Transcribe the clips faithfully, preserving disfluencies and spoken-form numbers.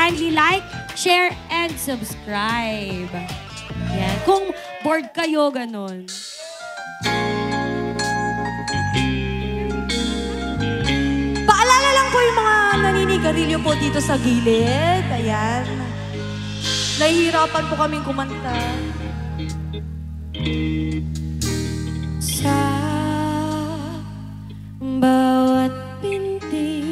kindly like, share, and subscribe. Yan. Kung bored kayo, ganun. Paalala lang po yung mga naninigarilyo po dito sa gilid. Ayan. Nahihirapan po kaming kumanta. Sa bawat pinti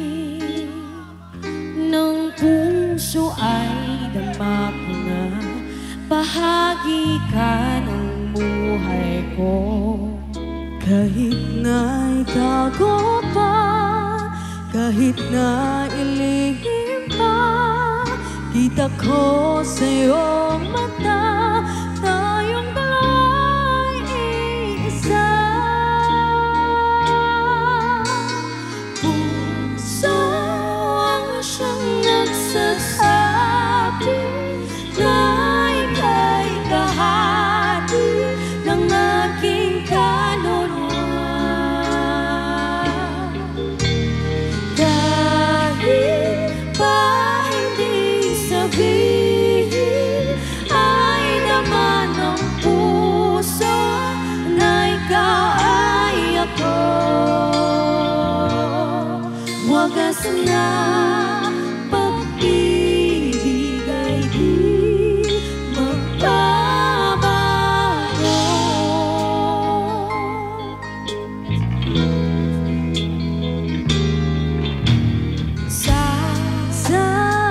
ng puso ay dama ko na bahagi ka ng buhay ko. Kahit na itago pa, kahit na ilihim pa, kita ko sa iyong mata, tayong dalawa'y iisa. Puso ang siyang nagsasabi na ika'y kahati ng aking kaluluwa. Kahit pa hindi sabihin, ay naman ng puso na ikaw ay ako. Wagas na pag-ibig ay di magbabago. Sa Sa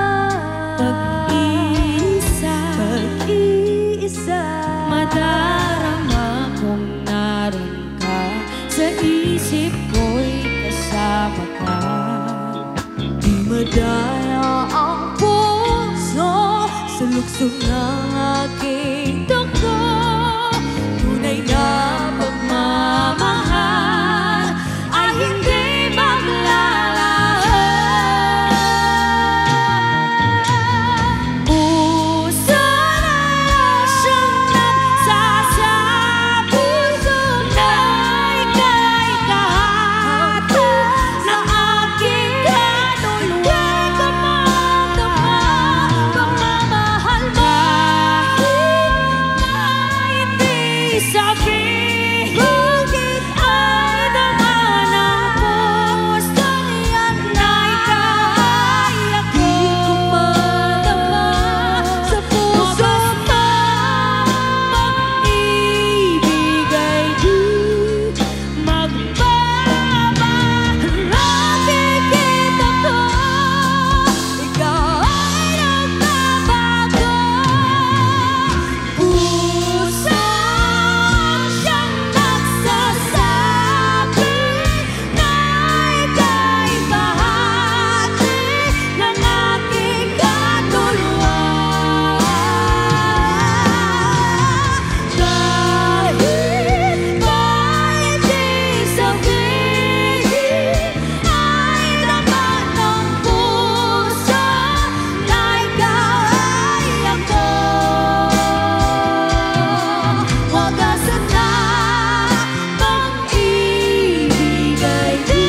pag-iisa, pag-iisa, madarama kong naroon ka. Sa isip ko'y kasama ka. di madaya ang puso sa luksong ng aking dugo. Tunay na pagmamahal ay hindi maglalaho. Puso na siyang nagsasabi na ika'y kahati na aking kaluluwa. Pagmamahal mo kahit na hindi sabihin, ay naman ang puso niyan na ikaw ay ako. Di ko madama sa puso mo, pag-ibig ay di magbabago. Nakikita ko, ikaw ay nagbabago. Puso siyang nagsasabi na ika'y bahagi ng aking kaluluwa. Kahit pa hindi sabihin, ay naman ng puso na ikaw ay ako. Wagasan na pag-ibig ay di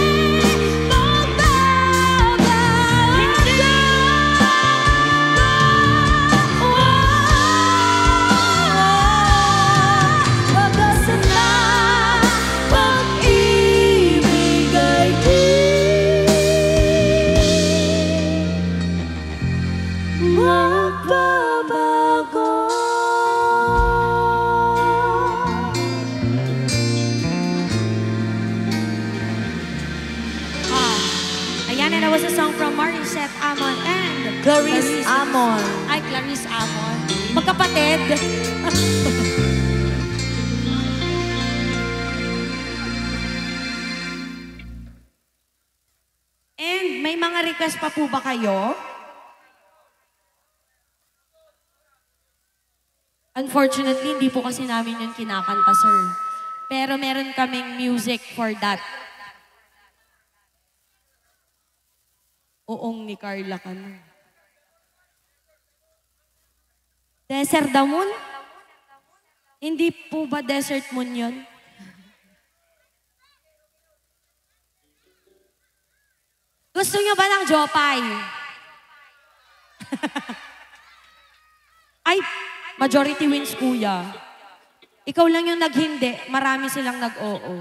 magbabago. Wagasan na pag-ibig ay di magbabago. Ah, ayan, and that was a song from Maricette Amon and Clarice Amon. Ay, Clarice Amon. Magkapatid. And may mga request pa po ba kayo? Unfortunately, hindi po kasi namin yun kinakanta, sir. Pero meron kaming music for that. Oong ni Carla ka na. Desert the Moon? Hindi po ba Desert Moon yun? Gusto niyo ba ng Jopay? Ay, majority wins, kuya. Ikaw lang yung naghindi. Marami silang nag-oo.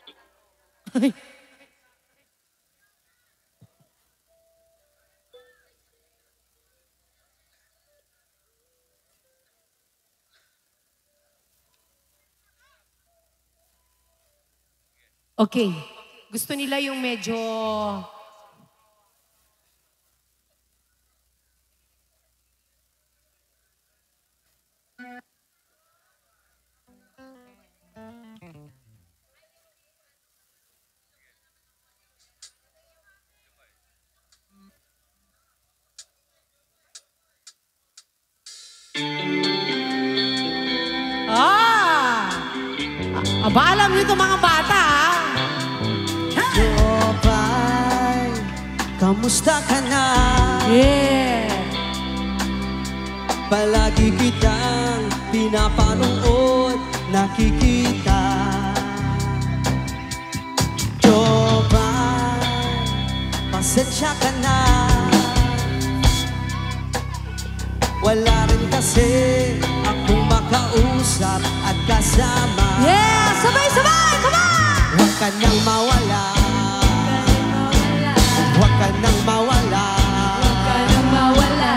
Okay. Gusto nila yung medyo... Ah! Aba, alam niyo itong mga bata, ah. Jopay, kamusta ka na? Yeah! Palagi kitang pinapanood, nakikita. Jopay, pasensya ka na. Wala rin kasi akong makausap at kasama. Yeah! Sabay-sabay! Come on! Huwag ka nang mawala. Huwag ka nang mawala. Nang mawala.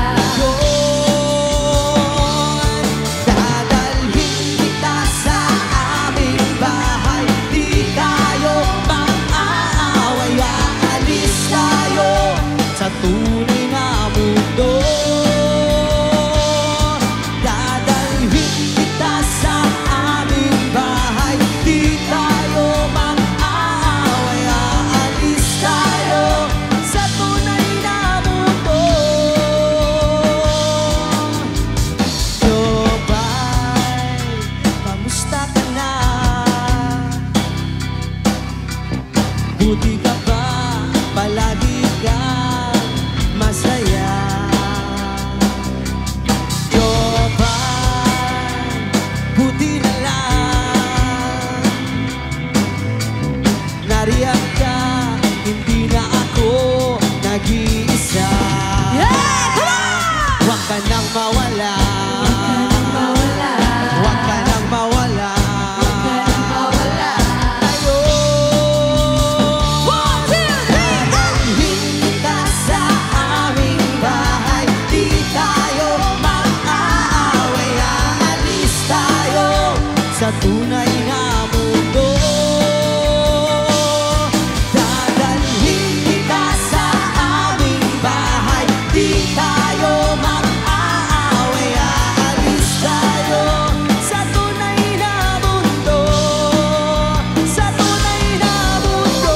Yun, dadalhin kita sa aming bahay. Di tayo mag-aaway. Aalis tayo sa tunay na mundo. Dadalhin kita sa aming bahay. Di tayo mag-aaway. Aalis tayo sa tunay na mundo. Jopay, kamusta ka na? Buti ka ba? Palagi kang masaya. Jopay, buti na lang. Nariyan ka, hindi na ako nag-iisa. Yeah! Come on! Huwag ka nang mawala. Mawala. Huwag ka nang mawala. Mawala. Ayun. One, two, three, go! Dadalhin kita sa aming bahay. Di tayo mag-aaway. Aalis tayo sa tunay na mundo. Dadalhin kita sa aming bahay. Di tayo mag-aaway. Aalis tayo sa tunay na mundo. Sa tunay na mundo.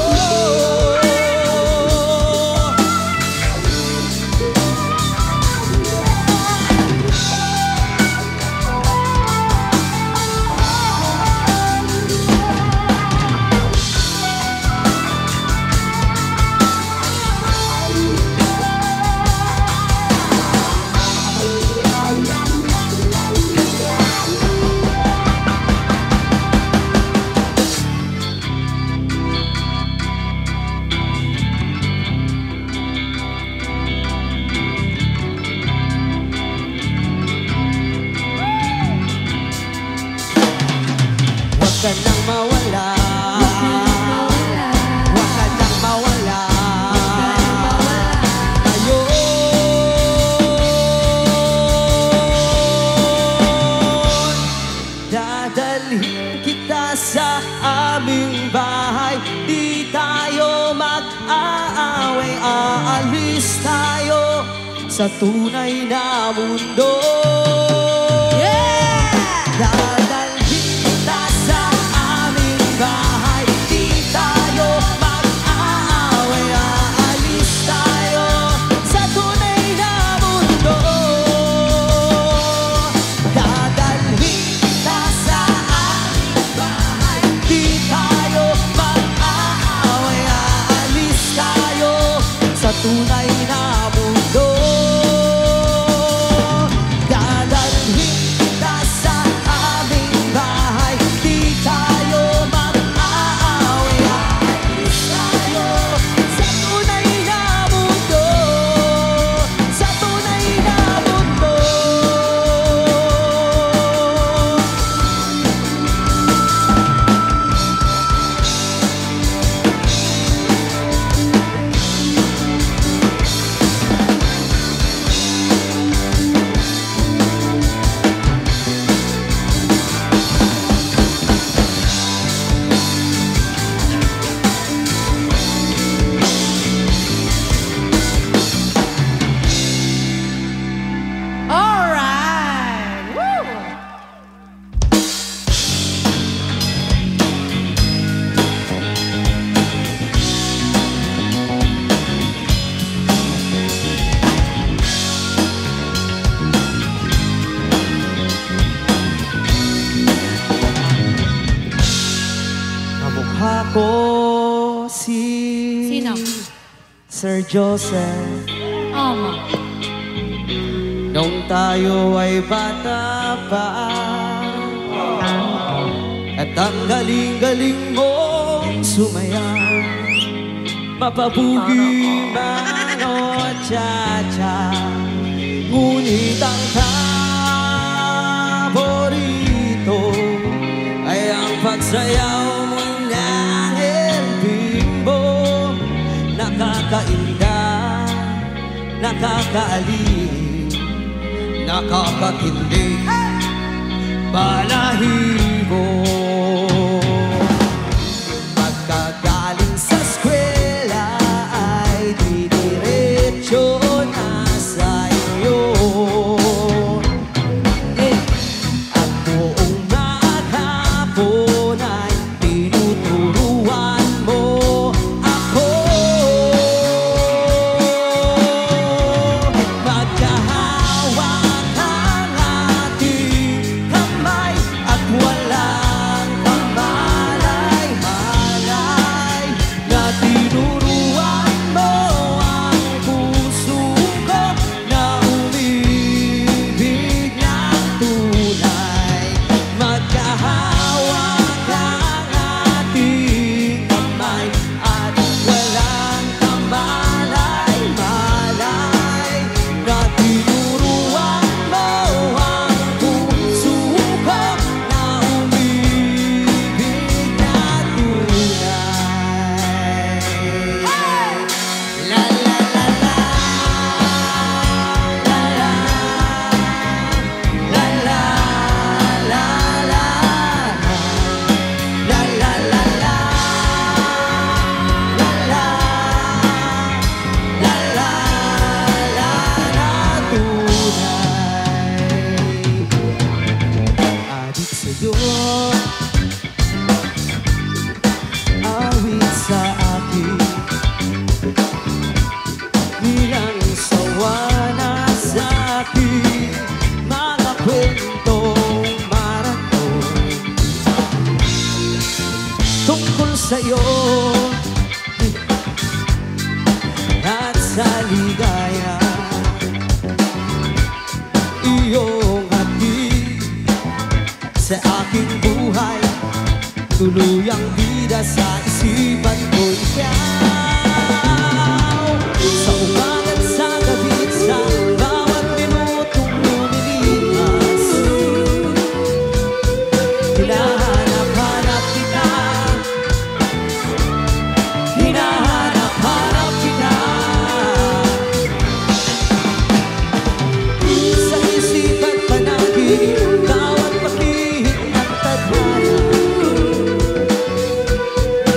Huwag ka nang mawala. Huwag ka nang mawala. Ayun. Dadalhin kita sa aming bahay. Di tayo mag-aaway. Aalis tayo sa tunay na mundo. Dadalhin kita sa aming bahay. Di tayo mag-aaway. Aalis tayo sa tunay na mundo. Dadalhin kita sa aming bahay. Di tayo mag-aaway. Aalis tayo sa tunay na mundo. Dadalhin Sir Joseph, Ama. nung tayo ay bata pa, at ang galing-galing mong sumayaw, mapabugi man o cha-cha, ngunit ang paborito ay ang pagsayaw mo ng El Bimbo. Nakakainda, nakakaaliw, nakakatindig, balahibo. Pagkagaling sa eskwela ay didiretso na sa iyo, at buong maghapon ay tinuturuan mo ako. Magkahawak ang ating kamay at walang kamalay-malay, na tinuruan mo ang puso ko na umibig ng tunay. Magkahawak ang ating kamay at walang kamalay-malay, na tinuruan mo ang puso ko na umibig na tunay. La la la la, la la, la la, la la, la la la la, la la, la la, la la, tunay. Adik sa'yo, awit sa akin, nilang sawa na sa akin, mga kwentong marathon tungkol sa'yo at sa ligaya, iyong hatid sa aking buhay, tuluyang bida sa isipan ko ikaw. Sa umaga't sa gabi, sa bawat minutong lumilipas, hinahanap-hanap kita, hinahanap-hanap kita. Sa isip at panaginip, bawat pag-ihip at tadhana,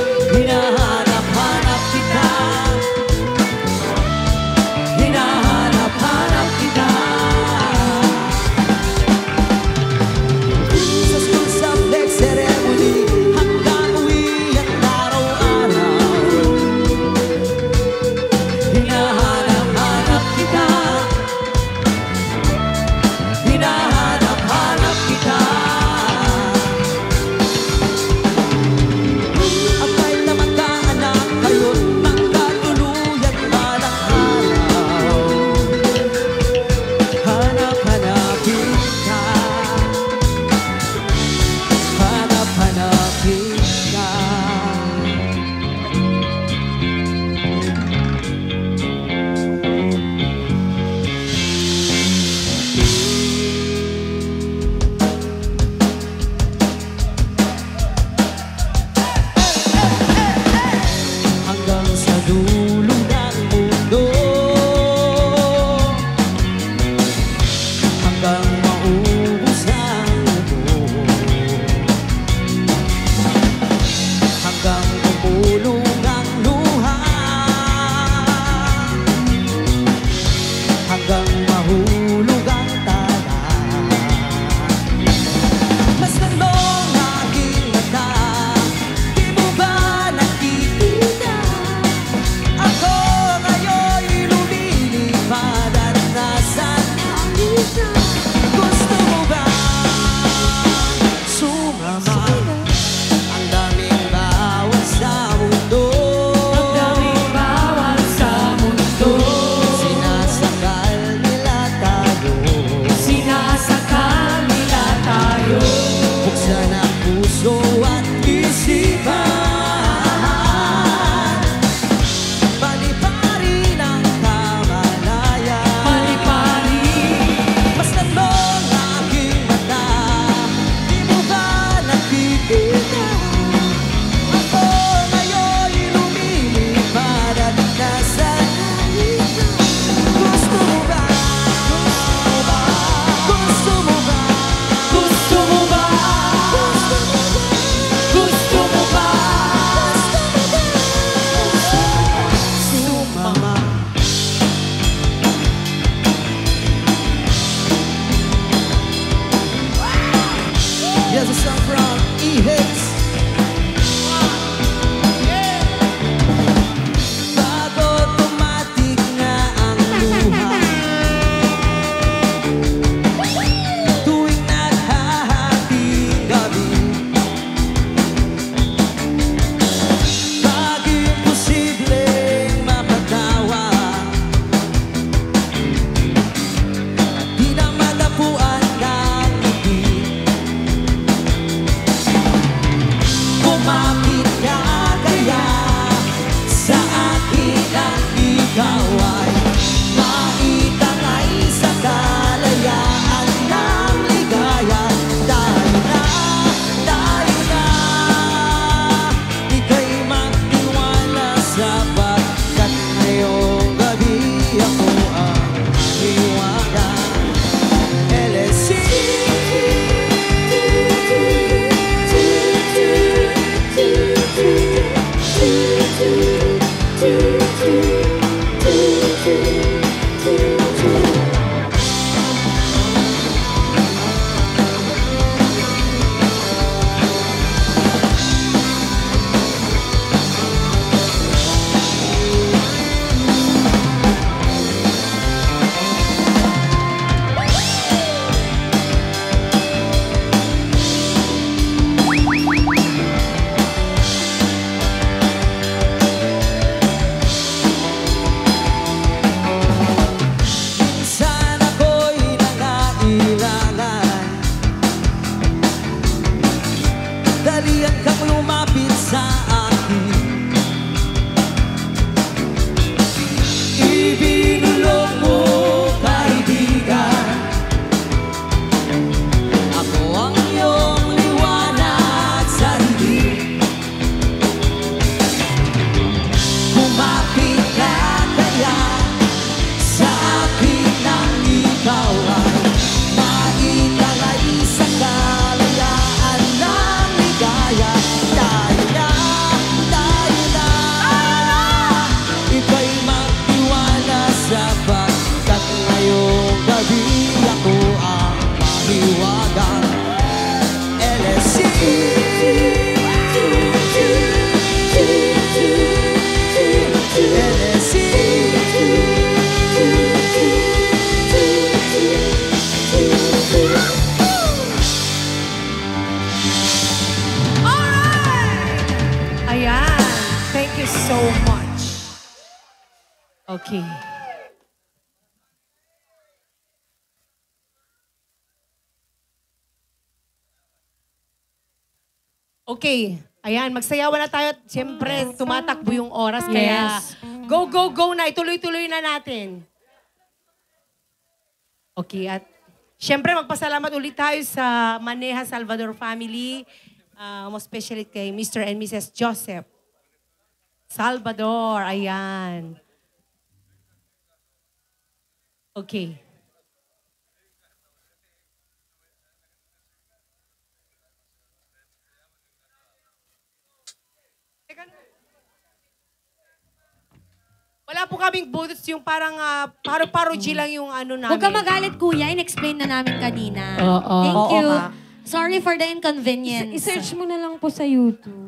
ikaw ay maitangay sa kalayaan ng ligaya. Tayo na, tayo na, ika'y magtiwala sapagkat ngayong gabi ako ang mahiwagang L S C. L S C. Ayan. Thank you so much. Okay. Okay. Ayan, magsayawan na tayo. Siyempre, tumatakbo yung oras. Kaya, Yes. go, go, go na. Ituloy-tuloy na natin. Okay, at siyempre, magpasalamat ulit tayo sa Maneja Salvador family. Uh, most especially kay Mister and Missus Joseph Salvador. Ayan. Okay. Wala po kaming bullets, yung parang uh, paro-parogy lang yung ano namin. Huwag ka magalit, kuya. In-explain na namin kanina. Oo. Thank Oo you. nga. Sorry for the inconvenience. I-search mo na lang po sa YouTube.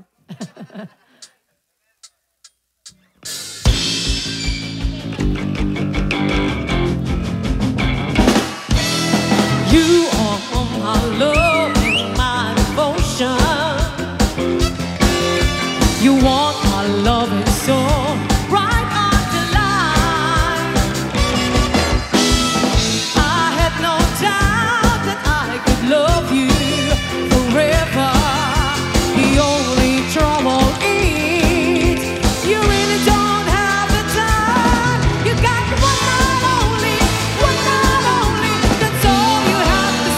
You are my love and my devotion. You want my love and soul right on the line. I had no doubt that I could love you forever. The only trouble is you really don't have the time. You got one night only, one night only. That's all you have to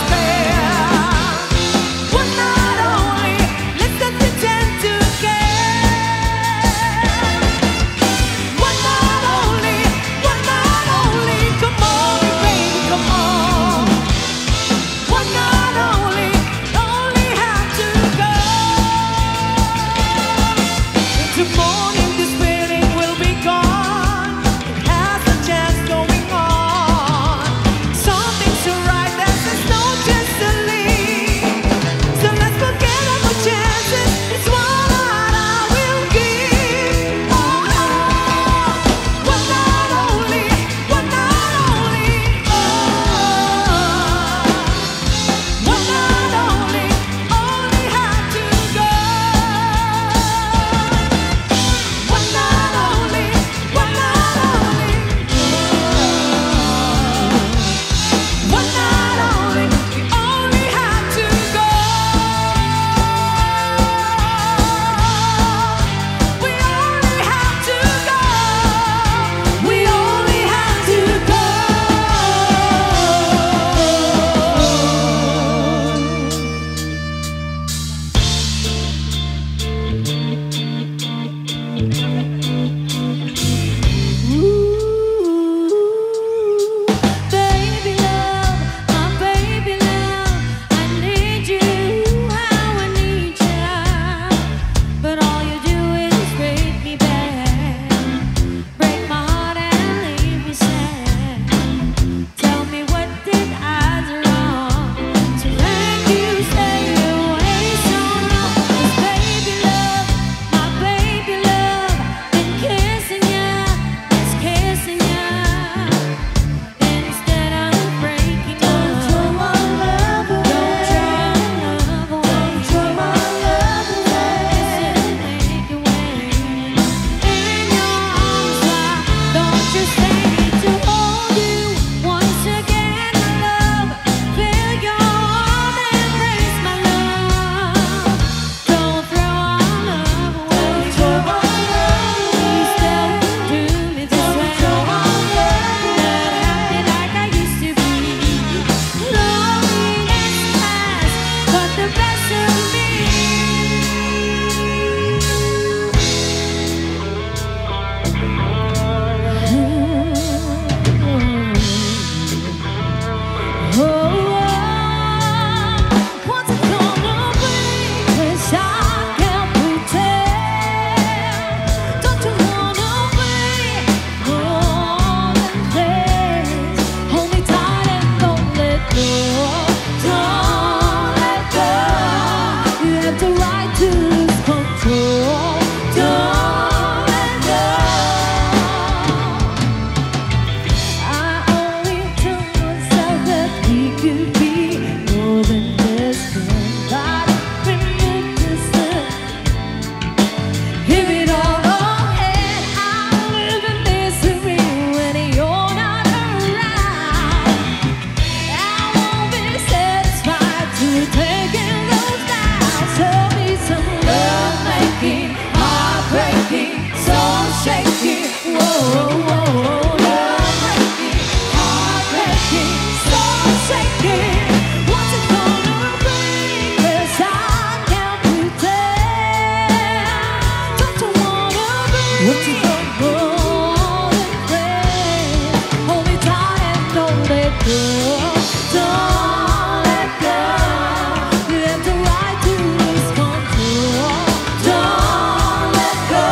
go. Don't let go. You have the right to lose control. Don't let go.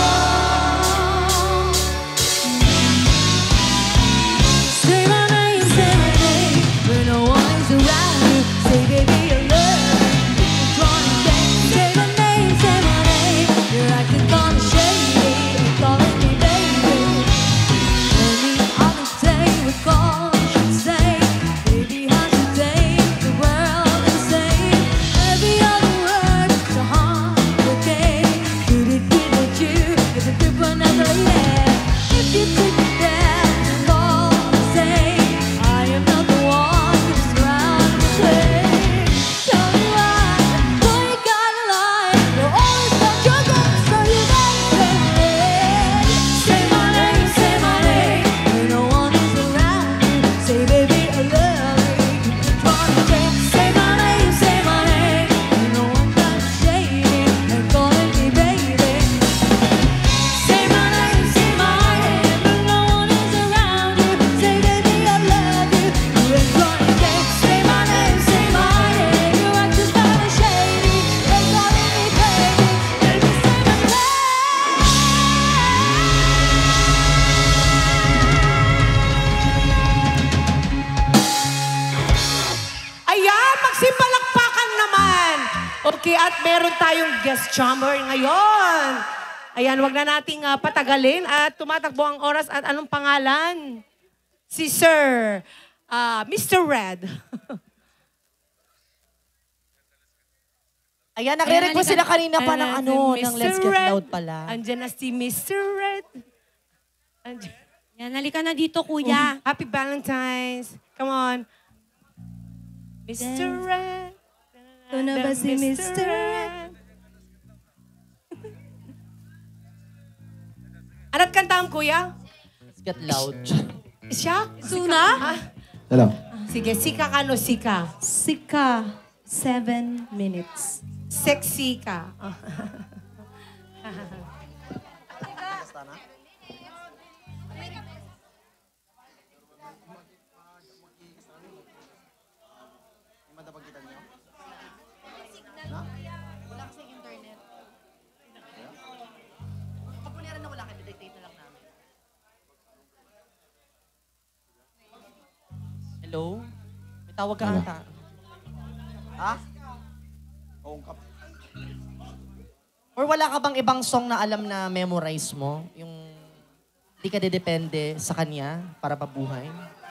Say my name, say my name, when no one is around you. Say, baby, I love you. Keep trying to say my name, say my name. You're acting kinda shady, and calling me baby. Any other day we call, should say, baby, how's your day? The world is same. Every other word is a holiday. Could it be that you get a grip on another lady? If you took me there, call and say, I am not the one to surround the place. Tell me why, boy, you gotta lie. You always got your guns, so you better say my name. Say my name, say my name, when no one is around you. Say, baby, I love you. Keep trying to say, say my name, say my name, when no one got shady and calling me baby. Say my name, say my name, when no one is around you. Say, baby, I love you. You ain't gonna get. Say my name, say my name, you act just kinda shady and calling me baby. Baby, say my name. Ayan, magsimpalakpakan naman. Okay, at meron tayong guest chamber ngayon. Ayan, wag na nating ah, patagalin at tumatakbo ang oras at anong pangalan? Si Sir, ah, Mister Red. Ayan, nagre-request sila kanina pa ng Ayan, ano, si ng Mister Let's Get Red. Loud pala. Andyan na si Mister Red. Andyan. Yan, halika na dito, kuya. Happy Valentine's. Come on. Mister Red. Ito na ba si Mister Red? Ano't kantahan, kuya? Let's Get Loud. Siya? Suna? Ah, Hello. sige, sika ka no, sika. Sika, seven minutes. Sexy ka. Ah. Hello? May tawag ka Ano? ata. Ha? Or wala ka bang ibang song na alam na memorize mo? Yung di ka didepende sa kanya para mabuhay?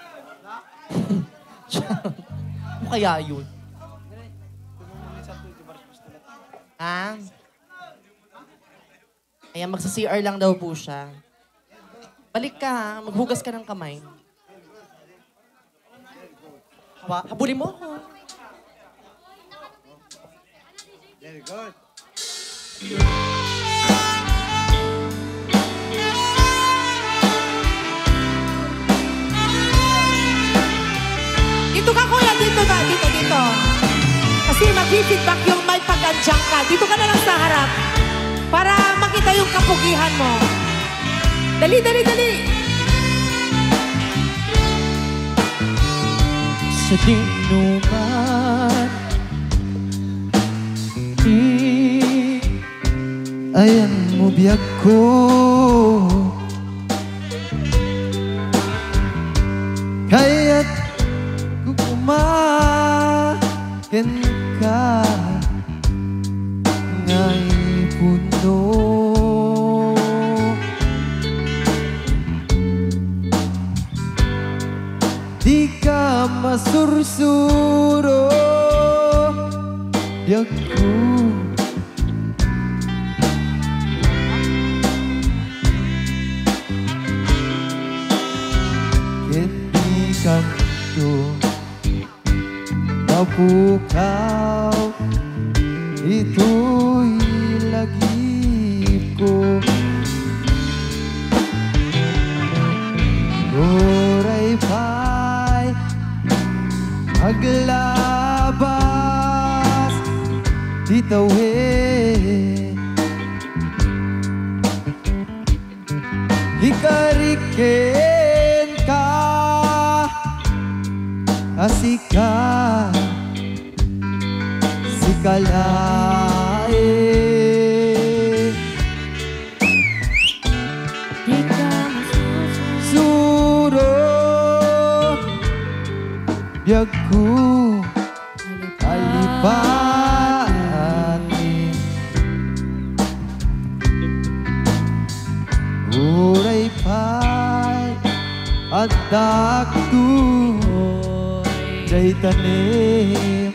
Ano kaya yun? Ha? Kaya magsa-C R lang daw po siya. Balik ka ha, maghugas ka ng kamay. Hawa, habulin mo ako. Very good. Dito ka, kuya. Dito ba? Dito, dito. Kasi mag-feedback yung may pag-adjunct ka. Dito ka na lang sa harap. Para makita yung kapugihan mo. Dali, dali, dali. Sa dinuman, di Ayan mo biyag ko. Kaya't kukumakan ka ngay puno. Di ka masursuro biyag ko. Hindi kanto mapukaw, ito'y lagip ko. Oray pa'y maglabas, titawid. Ikarikin ka asika si kalae. Di ka Suro biyag ko alipati uray pay at dakto jay tanim.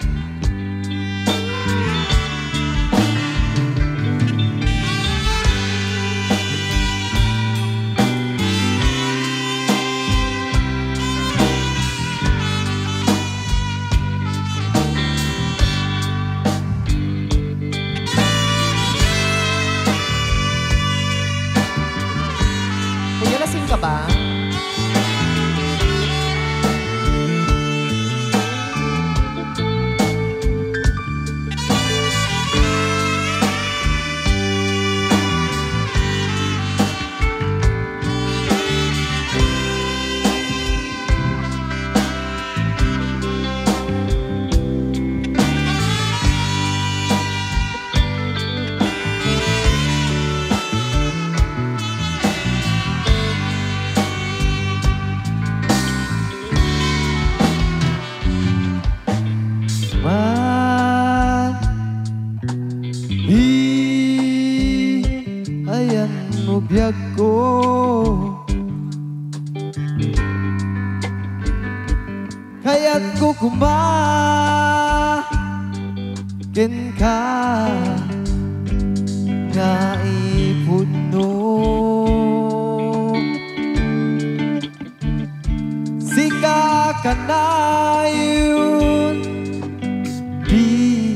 Kuya, lasing ka ba? Man hi ayan mo biyag ko kaya't ko kumakin ka nga ipuno sika ka na yun di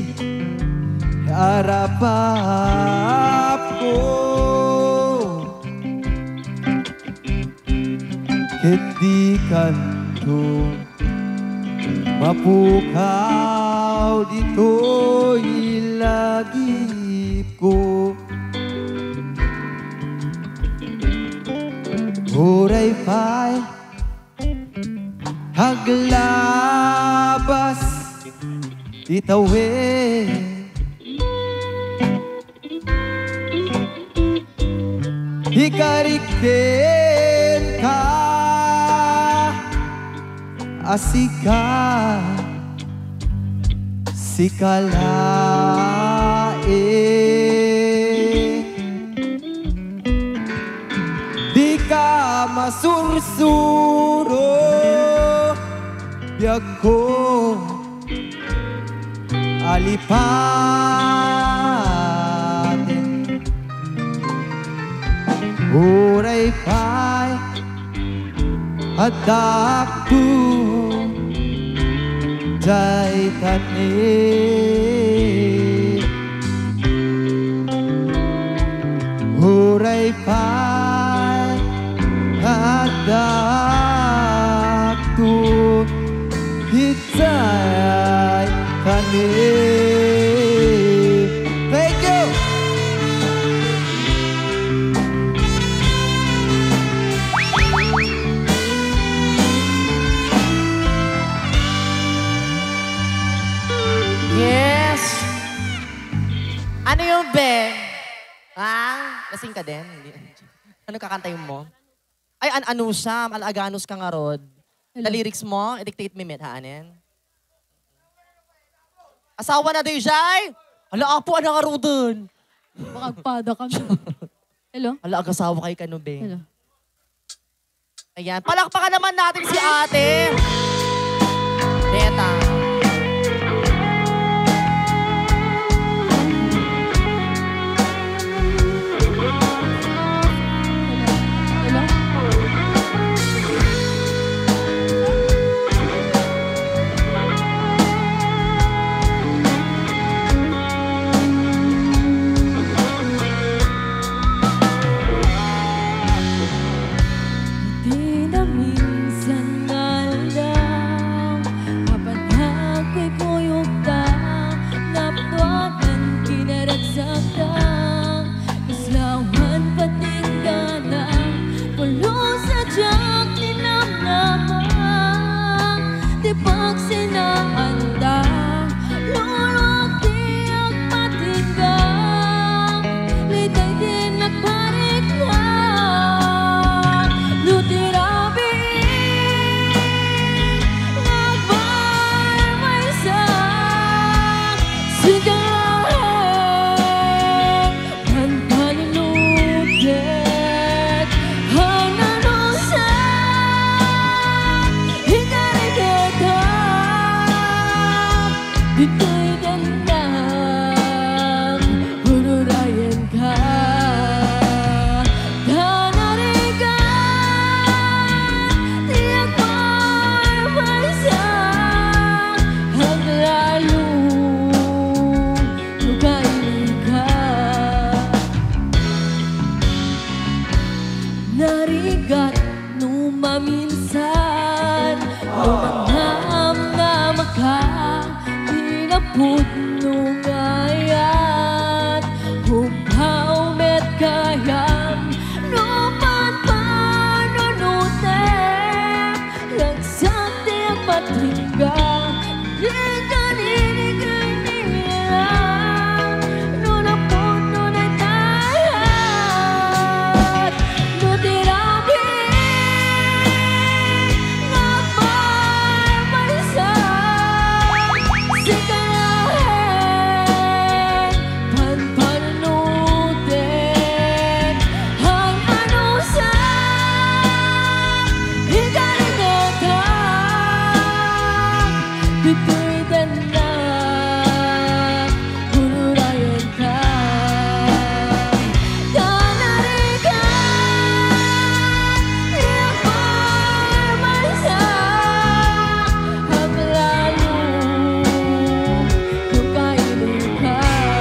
harapap ko hindi kanto mapukaw dito ilagip ko huray pa'y haglabas itawid hikarikin ka asika si kalae di ka masursuro biyag ko alipatin uray pa'y adakto jay tanim uray pa'y adakto jay tanim. Thank you! Yes! Ano yung be? Ha? Lasing ka din? Hindi. Ano kakantayin mo? Ay, an ano siya? Alaganos ka nga, Rod. Na lyrics mo, i-dictate me mit, haanin? Asawa na din, Jai! Ala, apo, ano nga, Rodon? Makagpada kami. Hello? Ala, ag-asawa kay Kanube. Hello? Ayan, palakpakan naman natin si ate. Beta. Hello? Di na minsan naalala di pagsinahanda. Lulwag di ang patinggang, litay din nagparik na. Lutirabi, nagbarmay sa sigahan. Panpanunudet, hananusan, higarigata. Ito'y gandang hururayan ka. Danarigan, tiyak marmasang haglalong lugayin ka. Narigat nung maminsan, lumangham na maka, tinapod nung ayat, hupaw met kayam, lupan panunutin, lagsak di ang patingga, di kaninigan nila, nunapod nunay tahat, nutirabi, nagbarmaysang sigahan. Panpanunutin, hananusan, higarigatan. Dito'y danang hururayan ka. Danarigan, tiyak marmasang haglalong lugayin ka.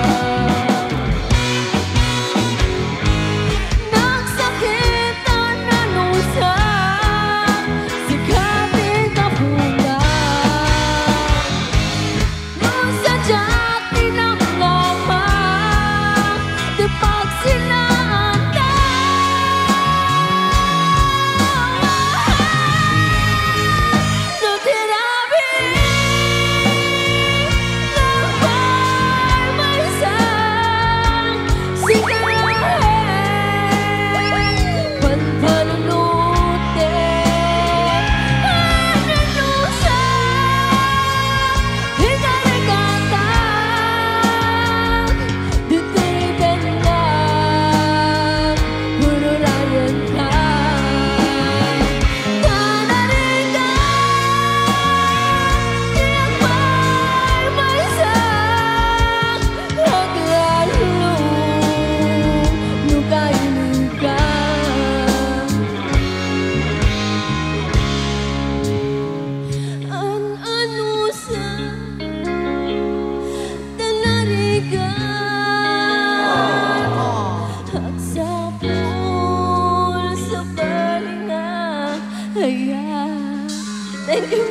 Nagsakit ang nanusan, sikatin na pula. Nung sadyang tinamnaman, di pagsinahanda. Nutirabi, nagbarmaysang sigahan. Panpanunutin, hananusan, higarigatan. Dito'y danang hururayan ka. Danarigan, tiyak marmasang haglalong lugayin ka. An-anusan, danarigan, hagsapol sa balinga. Ayan. Thank you.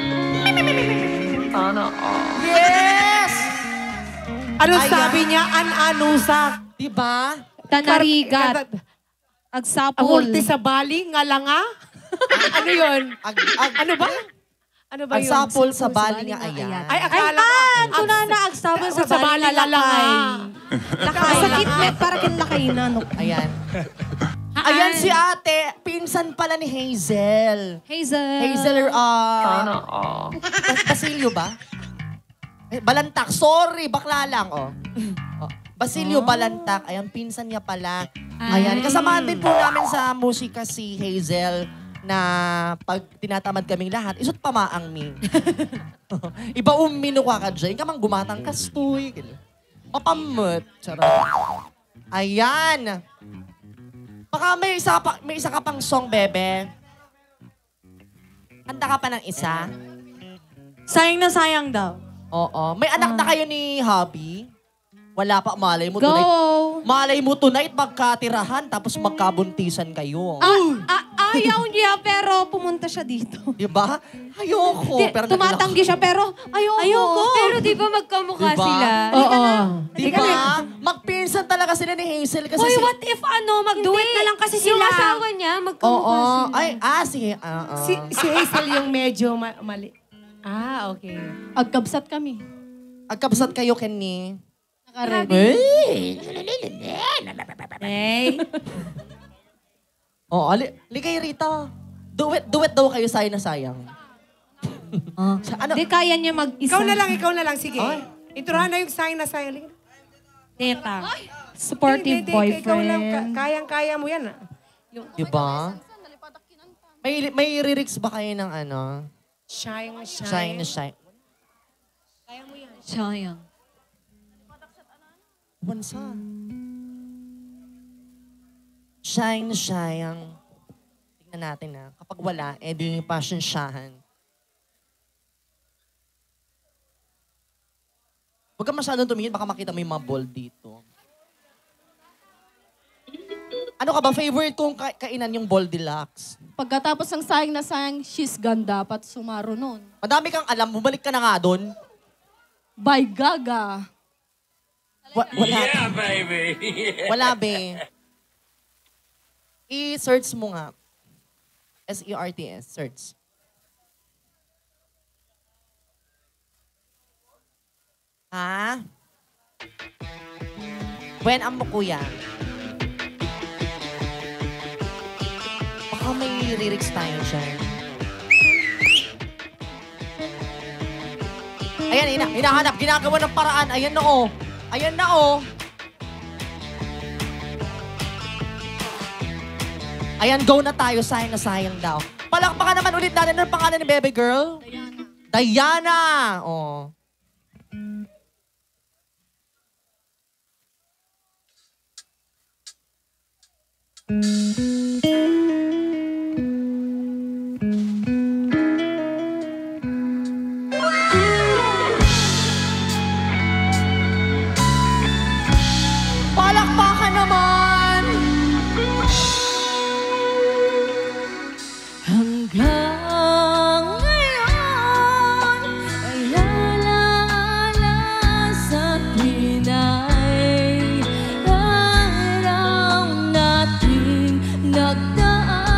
Yes! Ano Ayan. sabi niya? An-anusak. Diba? Tanarigat. Agsapol. Amulti sa bali, ngalanga? Ano yun? Ag, ag, Ano ba? Ano ba Ang yun? sapol sa bali nga ayan. Ay, akala ko. Ito na naagsabon sa Sa bali, bali ngalanga. lakay. Sakit met para kin lakay na. No? Ayan. Ayan si ate, pinsan pala ni Hazel. Hazel. Hazel, ah... Bas- Basilio ba? Eh, Balantak. Sorry, bakla lang, oh. Oh, Basilio Balantak. Ayan, pinsan niya pala. Ayan, kasamahan din po namin sa musika si Hazel na pag tinatamad kaming lahat, isot pamaang mi. Iba umino ka ka dyan, kamang gumatang kastoy. Papamot. Charot. Ayan. Baka may isa, pa, may isa ka pang song, bebe. Handa ka pa ng isa? Sayang na sayang daw. Oo. May anak na kayo ni Hubby? Wala pa, malay mo Go! tonight. Malay mo tonight magkatirahan tapos magkabuntisan kayo. Ah, ah, ayaw niya pero pumunta siya dito. Di ba? Ayoko. Di, pero tumatanggi siya pero ayoko. Ayoko. Pero di ba magkamukha Diba? sila? Oo. Di ba? Magpinsan talaga sila ni Hazel kasi Uy, sila- what if ano, mag-duet na lang kasi Yung sila. asawa niya, Oo. magkamukha sila. Ay, ah, sige. Ah, ah. Si, si Hazel yung medyo ma- mali. Ah, okay. Agkabsat kami. Agkabsat kayo, Kenny. Nakaready. Hey. Oh, ali, ali kayo rito. Duet, duet daw kayo, sayang na sayang. Sa- ano? Hindi kaya niya mag-isa. Ikaw na lang, ikaw na lang. Sige. Ay. Introhan na yung sayang na sayang. Halika. Teta. Hindi, Supportive hindi, hindi. Ikaw lang. boyfriend. Ka- Kayang-kaya mo yan. ah. Diba? May, may lyrics ba kayo ng ano? Shine, shine. Shine na shine. Sayang. Bansa. Shine na shine. Tingnan natin na. Kapag wala, eh di yung passion shahan. Huwag ka masyadong tumingin, baka makita mo yung mga ball dito. Ano ka ba? Favorite kong ka- kainan yung ball deluxe. Pagkatapos ng sayang na sayang, she's gone dapat sumaro nun. Madami kang alam, bumalik ka na nga doon. By Gaga. Wa- wala. Yeah, baby. Wala, be. I-search mo nga. S E R T S, search. Ha? When ang mo, kuya? Baka may lyrics tayo siya. Ayan, ina hinahanap. Ginagawa ng paraan. Ayan na, oh. Ayan na, oh. Ayan, go na tayo. Sayang na sayang daw. Palakpakan naman ulit natin. Ano ang pangalan ni baby girl? Diana. Diana! Oh. Palakpakan naman! Hanggang ngayon ay alaala sa akin ay araw nating nagdaan.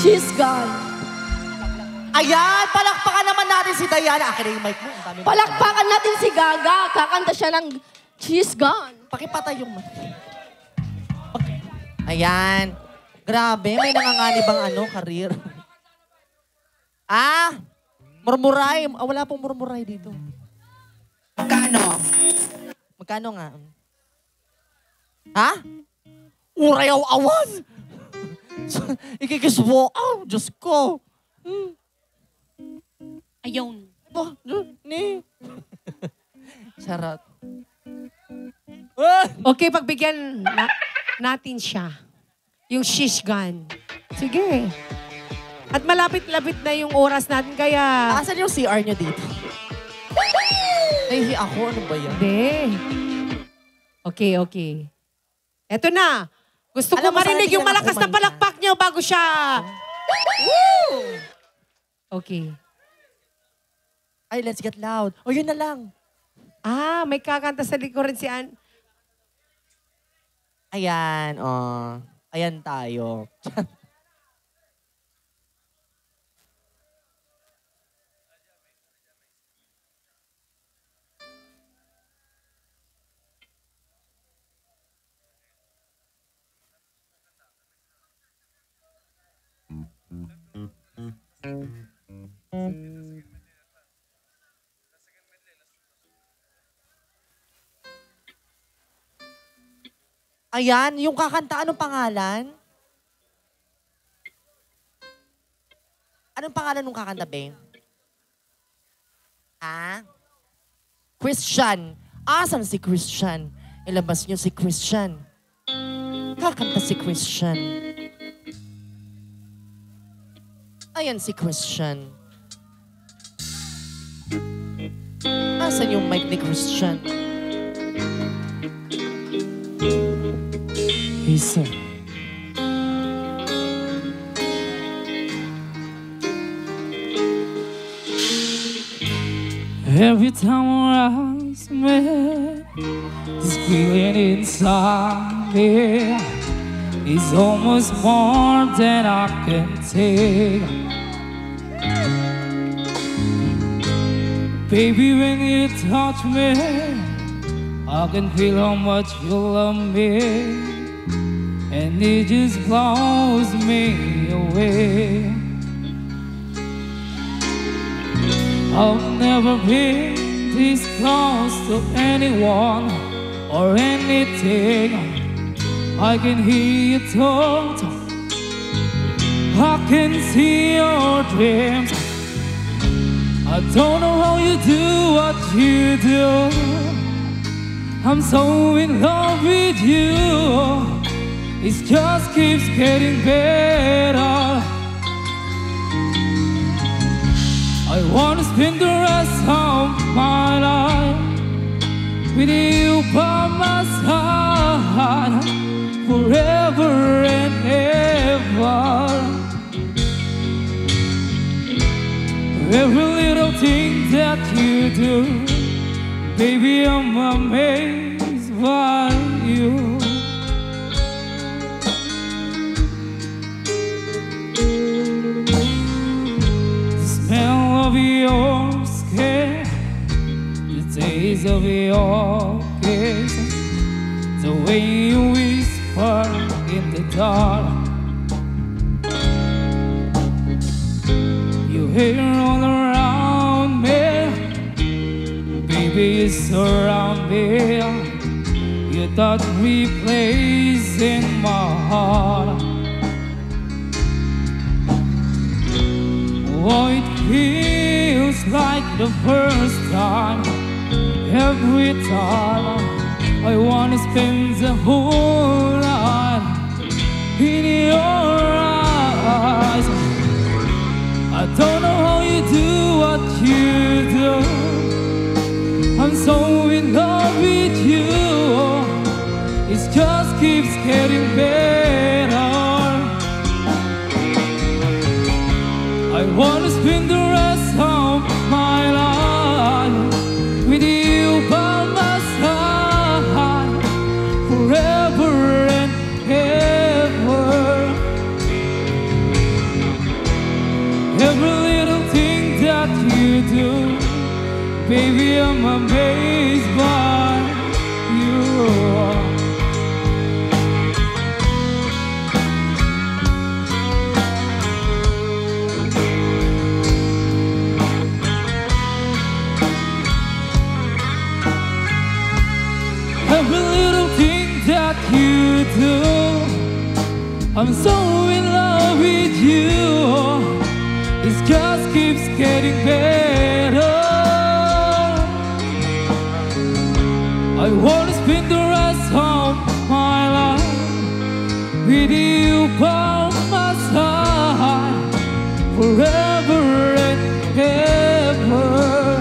She's gone. Ayan, palakpakan naman natin si Diana. Akin na yung mic mo. Ang dami mo. Palakpakan natin si Gaga. Kakanta siya ng She's Gone. Pakipatay yung mic. Paki- Ayan. Grabe, may nanganganib ang ano, karir. ah, murmuray. Ah, wala pong murmuray dito. Magkano? Magkano nga? Ha? Urayaw-awan! Ikikiswo. Oh, Diyos ko. Hmm. Ayun. Oh, ni. Charot. Ah! Okay, pagbigyan na- natin siya. Yung shish gun. Sige. At malapit-lapit na yung oras natin, kaya... Asan yung C R niyo dito? Nahihi ako. Ano ba yan? Hindi. Okay, okay. Eto na. Gusto ko Alam mo, marinig sana yung hindi ka malakas na nakumain palakpak niyo bago siya... Woo! Okay. Ay, let's get loud. O, yun na lang. Ah, may kakanta sa likuran si Ann. Ayan, oh. Ayan tayo. Ayan, yung kakanta, anong pangalan? Anong pangalan nung kakanta, Beng? Ah? Christian. Asan si Christian? Ilabas niyo si Christian. Kakanta si Christian. Ayan si Christian. Asan yung mic ni Christian? Isa. Every time I rise, man, this feeling inside me is almost more than I can take. Baby, when you touch me, I can feel how much you love me. And it just blows me away. I've never been this close to anyone or anything. I can hear you talk, I can see your dreams. I don't know how you do what you do. I'm so in love with you. It just keeps getting better. I wanna spend the rest of my life with you by my side, forever and ever. Every little thing that you do, baby, I'm amazed by you. Of your skin, the taste of your kiss, the way you whisper in the dark, you hear all around me, baby, you surround me, you thought me place in my heart. Oh, it feels like the first time. Every time I wanna spend the whole night in your eyes. I don't know how you do what you do. I'm so in love with you. It just keeps getting better. I wanna spend the rest of my life with you by my side, forever and ever. Baby, I'm amazed by you. Every little thing that you do, I'm so in love with you. This just keeps getting better. I wanna spend the rest of my life with you by my side, forever and ever.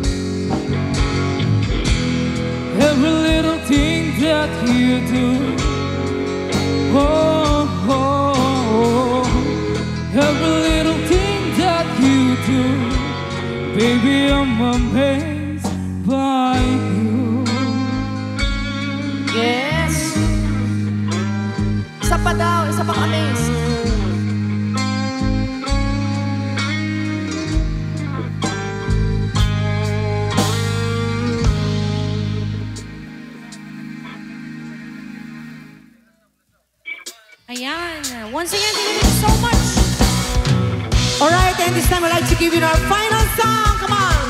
Every little thing that you do, oh, oh, oh. Every little thing that you do, baby, I'm amazed by you. Yes! Isa pa daw, isa pang amaze. Ayan. Once again, thank you so much. Alright, and this time I'd like to give you our final song. Come on!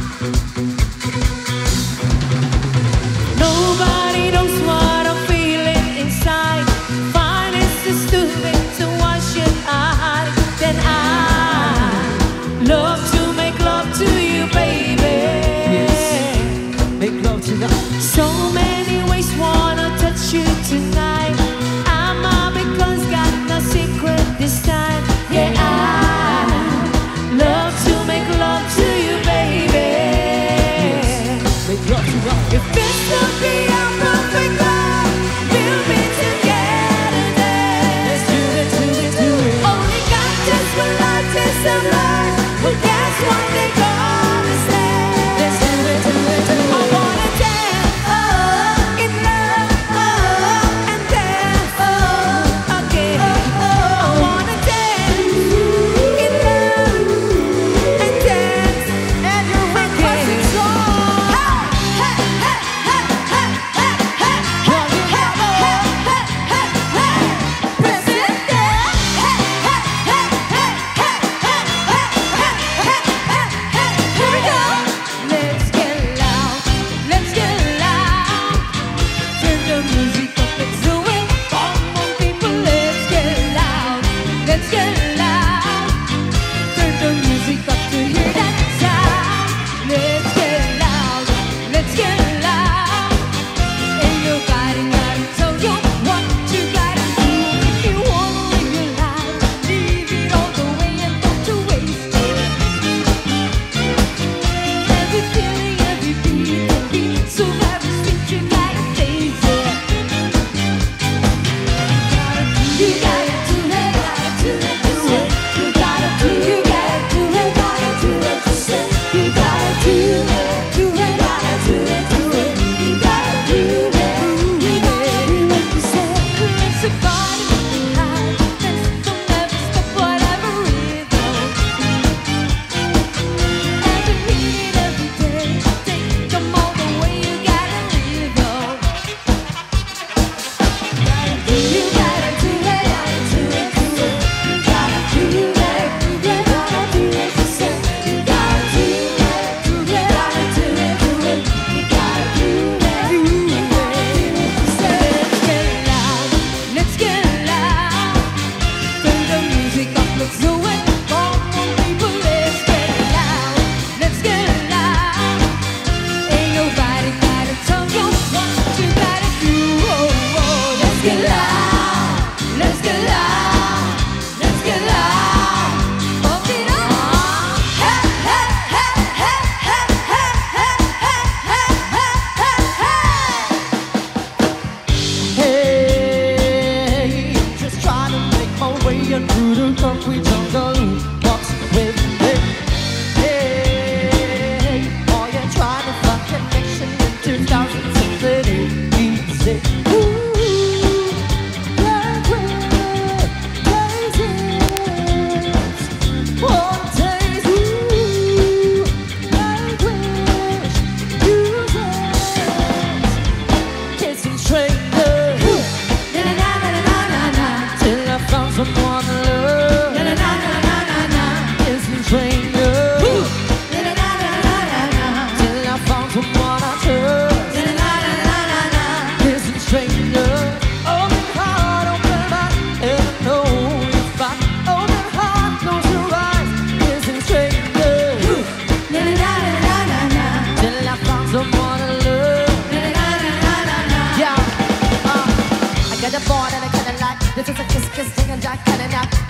Nobody knows what I'm feeling inside. Fine, it's too stupid, so why should I hide? Then I love to make love to you, baby. Make love to the... So many ways wanna touch you tonight. I'm a because got no secret this time. Yeah, I love to make love to you, baby. Make love to the... If this could be our perfect love, we'll be together then. Let's do it, do it, do it. Only got just one life, just a life. Well, guess what they gonna say? Let's do it, do it, do it. I wanna dance, oh, in love, oh, and dance, oh, again. Oh, oh. I wanna dance, in love, and dance, and you're again. Hey, hey, hey, hey, hey, hey, hey, hey, hey, hey, hey, hey, hey. Present day. Hey, hey, hey, hey, hey, hey, hey, hey, hey, hey, hey. Here we go. Let's get loud. Let's get loud. Turn the music up. Let's do it. Come on, people. Let's get loud. Let's get loud. Turn the music up to hear that sound. Let's get loud. Let's get loud. And you gotta, gotta tell you what you gotta do. If you wanna live your life, live it all the way and don't you waste it. Every feeling, every beat, every beat, so very sweet, you gotta taste it. You gotta do it, gotta do it, do it. You gotta do, you gotta do it, gotta do it, just say. You gotta do it, do it, gotta do it, do it. You gotta do it, you gotta do it, just say. It's a body moving high, let's don't ever stop whatever rhythm. Every minute, every day, take them all the way you gotta live on. You gotta do it, gotta do it, do it. You gotta do it, you gotta do it, just say. You gotta do it, do it, gotta do it, do it. You gotta do it, you gotta do it, just say. Let's get loud, let's get loud. Turn the music up, let's do it. Come on, people, let's get loud, let's get loud. Ain't nobody gotta tell you what you gotta do. Oh, oh, let's get loud, let's get loud, let's get loud. Pump it up. Hey, hey, hey, hey, hey, hey, hey, hey, hey, hey, hey. Hey, just trying to make my way in through the concrete jungle. Walks with me. Hey, oh, you're trying to find connection in two thousand symphony. Easy. Ooh, like we're daisies. One days, ooh, like we're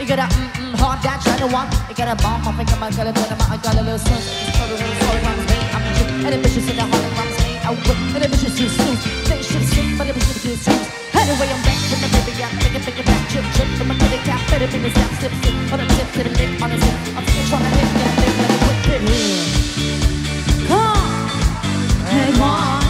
You got a mm-mm hard that try to walk. You got a bomb, I think I'm gonna do it. I got a little sense. Just put a little soul around me. I'm a chick, and a bitch is in the heart around me. I whip, and a bitch is too soon. They should sing, but a bitch is too soon. Anyway, I'm back with the baby cat. Make it, make it back, chip, chip. I'm a kitty cat, better be the step, step, step. On a tip to the lip, on a zip. I'm still trying to hit that thing, let it whip it. Come on. Hey, mom.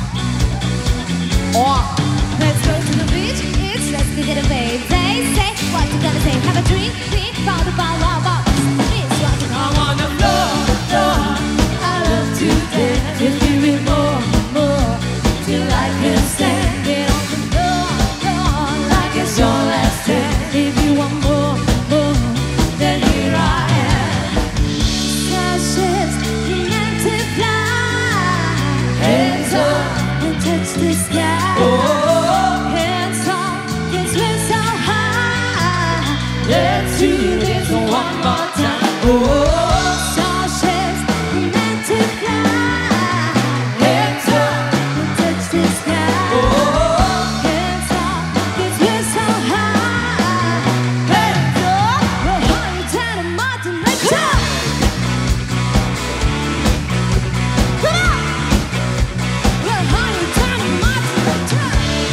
Oh. Let's go to the beach. It's let's go get a wave. They say what you gonna say. Have a drink, drink, ball, ball, ball, ball. It's what you I wanna love, love. I love to dance. Give me more, more. Till I can stand. Get on the floor, floor, like it's your last dance. If you want more, more, Then here I am. Starship's meant to fly. Hands up and touch the sky. Hands up, yes we're so high. let's do this one more time. Starship's meant to fly. Hands up and touch the sky. Hands up, yes we're so high. Hands up, we're higher than a mountain. Let's go. Come on. We're higher than a mountain. Let's go.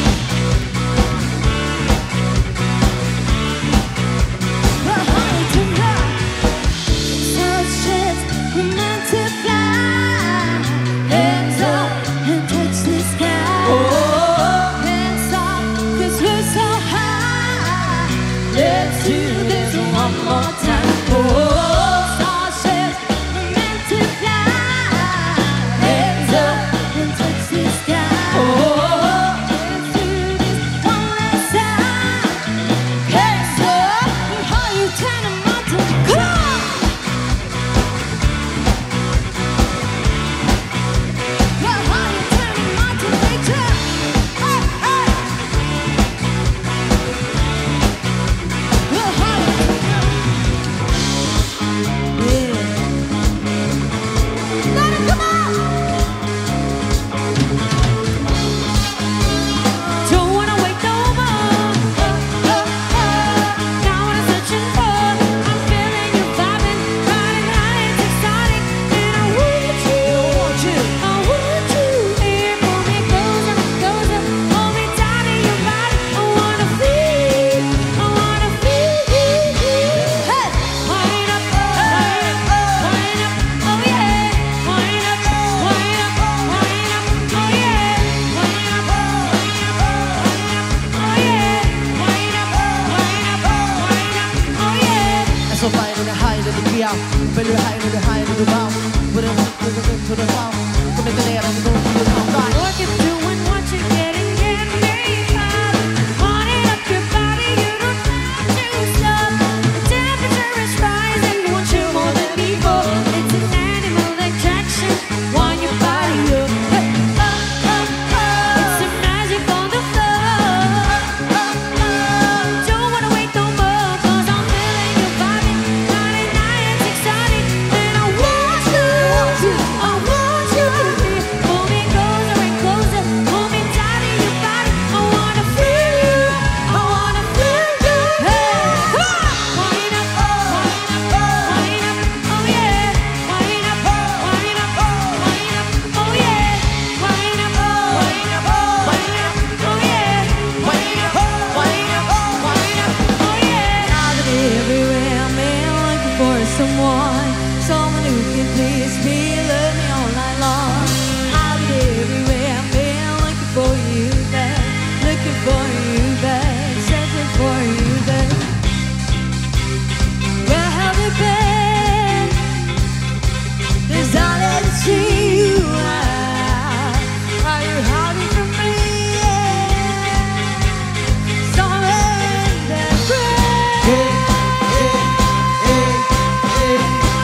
We're higher than that. Starship's meant to fly. Hands up and touch the sky. Hands up, 'cause we're so high. Let's do this one more time. Starship's meant to fly. Hands up and touch the sky. Let's do this one last time. Hands up, we're higher than a mountain. Come on! We're higher than a mountain. Let's go. Hey, hey. We're higher than a yeah. Let it come on! Don't wanna wait no more. Now what I'm searching for, I'm feeling you vibing, riding high, it's exciting, and I want you, I want you. And pull me closer, closer, hold me tight in your body. I wanna feel, I wanna feel you. Hey, wind up, wind up, wind up, oh yeah, wind up, wind up, wind up, oh yeah, wind up, wind up, oh yeah, wind up, wind up, wind up, oh yeah. And so fly to the high to the ground, better high to the high to the bound. Put it up to the to the ground. Come in the air and go to the ground. Look at doing what you're getting, getting me hot. Wanting up your body, you don't have to stop. The temperature is rising, want you more than before. It's an animal attraction, want your body up. Hey, oh, oh, oh. It's the magic on the floor. Oh, oh. Don't wanna wait no more, 'cause I'm feeling you vibing, riding high, it's exciting, and I want you, I want you. Pull me closer and closer, hold me tight in your body. I wanna feel you, I wanna feel you. Hey, come on! Wind up, wind up, wind up, oh yeah. Wind up, wind up, wind up, oh yeah. Wind up, wind up, wind up, oh yeah. Wind up, wind up, wind up, oh yeah. I've been everywhere, man, looking for someone, someone who can please me, love me all night long. I've been everywhere, man, looking for you, babe, looking for you, babe, searching for you, babe. Where have you been? 'Cause I never see you out. Are you hiding from me? Somewhere in that rain.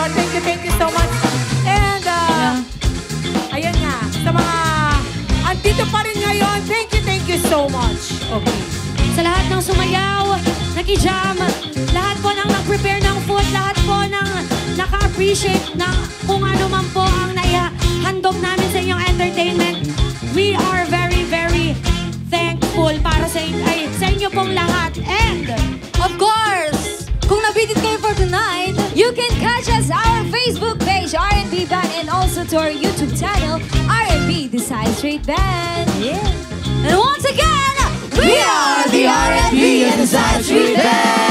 Thank you, thank you so much. And, uh, ayan nga, sa mga andito pa rin ngayon, thank you, thank you so much. Okay. Sa lahat ng sumayaw, nakijam, lahat po ng nag-prepare ng food, lahat po ng naka-appreciate ng kung ano man po ang naihandog namin sa inyong entertainment. We are very, very thankful para sa, ay, sa inyo pong lahat. And, Of course, kung nabitin kayo for tonight, you can catch us our Facebook page, R and B Band, and also to our YouTube channel, R and B Desire Street Band. Yeah. And once again, we are the R and B and Desire Street Band.